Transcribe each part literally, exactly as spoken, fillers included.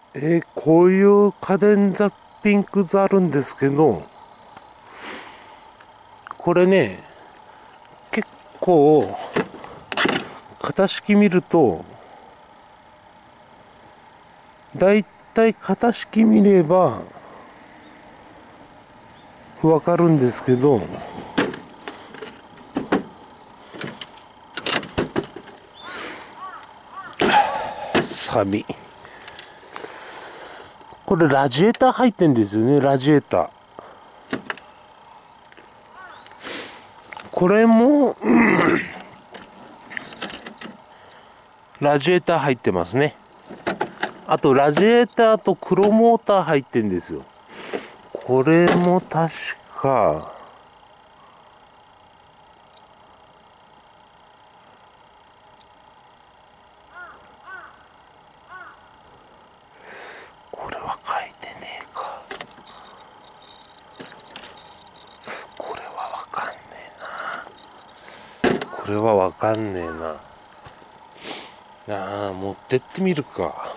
えーこういう家電ザッピングズあるんですけど、これね、結構、型式見ると、だいたい型式見れば、わかるんですけど、サビ。これラジエーター入ってんですよね、ラジエーター。これも、ラジエーター入ってますね。あと、ラジエーターと黒モーター入ってんですよ。これも確か、これは書いてねえか。これはわかんねえな。これはわかんねえな。ああ、持ってってみるか。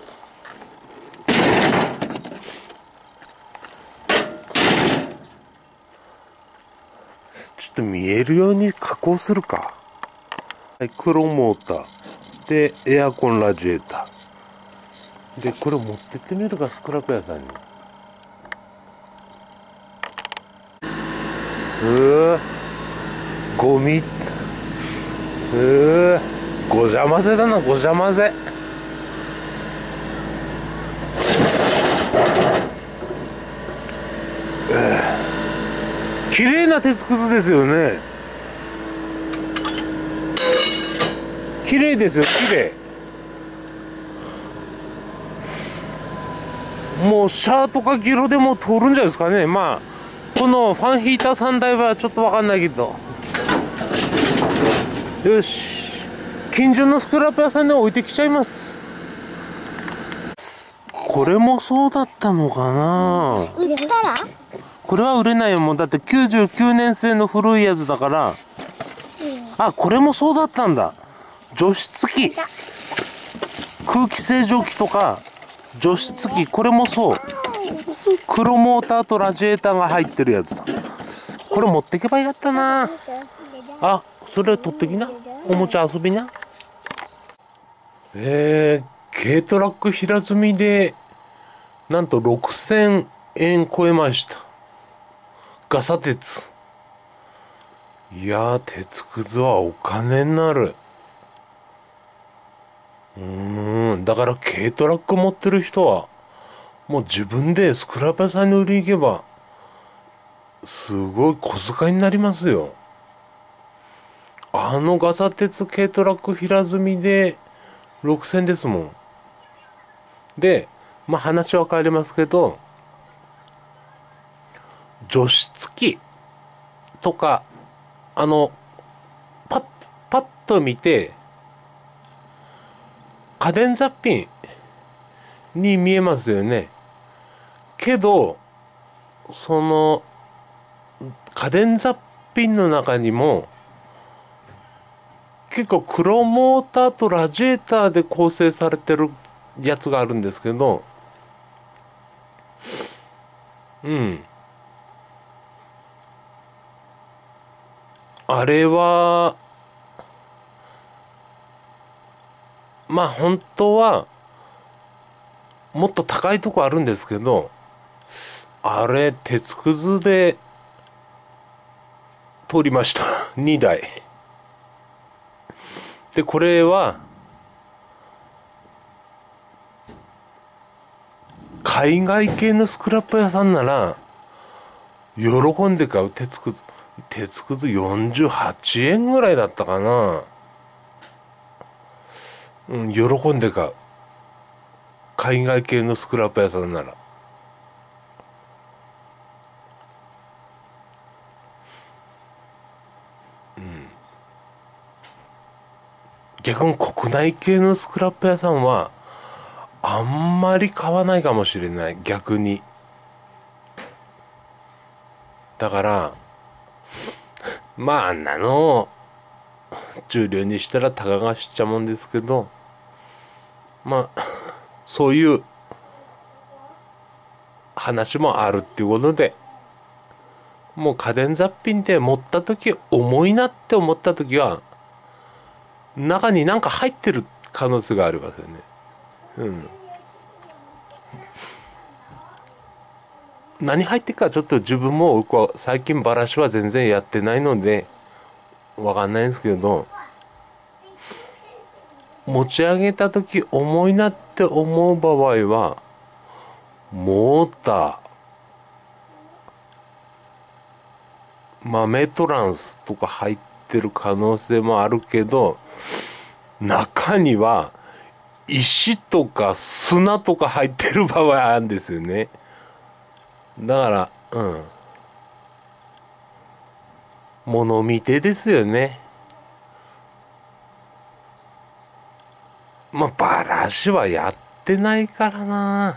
ちょっと見えるように加工するか。はい、黒モーター。で、エアコンラジエーター。で、これ持ってってみるか、スクラップ屋さんに。うー、ゴミ。うー、ごじゃまぜだな、ごじゃまぜ。綺麗な鉄くずですよね。綺麗ですよ、綺麗。もうシャーとかギロでも通るんじゃないですかね。まあこのファンヒーターさんだいはちょっとわかんないけど、よし、近所のスクラップ屋さんに置いてきちゃいます。これもそうだったのかな。 売ったらこれは売れないよ、もう。だってきゅうじゅうきゅうねん製の古いやつだから。あ、これもそうだったんだ。除湿機、空気清浄機とか除湿機、これもそう。黒モーターとラジエーターが入ってるやつだ。これ持ってけばよかったな。あ、それ取ってきな。おもちゃ遊びな。えー、軽トラック平積みで、なんとろくせんえん超えました。ガサ鉄。いやー、鉄くずはお金になる。うーん、だから軽トラック持ってる人は、もう自分でスクラップ屋さんに売りに行けば、すごい小遣いになりますよ。あのガサ鉄軽トラック平積みでろくせんですもん。で、まあ話は変わりますけど、除湿機とか、あの、パッ、パッと見て、家電雑品に見えますよね。けど、その、家電雑品の中にも、結構黒モーターとラジエーターで構成されてるやつがあるんですけど、うん。あれは、まあ本当は、もっと高いとこあるんですけど、あれ、鉄くずで通りました。にだい。で、これは、海外系のスクラップ屋さんなら、喜んで買う鉄くず。鉄くずよんじゅうはちえんぐらいだったかな。うん、喜んで買う。海外系のスクラップ屋さんなら。逆に国内系のスクラップ屋さんは、あんまり買わないかもしれない。逆に。だから、まああんなの重量にしたらたかが知っちゃもんですけど、まあ、そういう話もあるっていうことで、もう家電雑品で持った時重いなって思った時は中に何か入ってる可能性がありますよね。うん。何入ってるかちょっと自分もこう最近バラシは全然やってないのでわかんないんですけど、持ち上げた時重いなって思う場合はモーター、豆トランスとか入ってる可能性もあるけど、中には石とか砂とか入ってる場合あるんですよね。だからうん物見てですよね。まあバラシはやってないからな。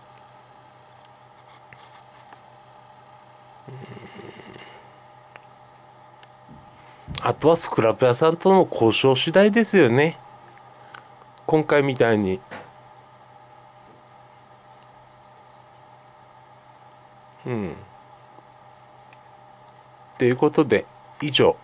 あとはスクラップ屋さんとの交渉次第ですよね。今回みたいに。うん。ということで以上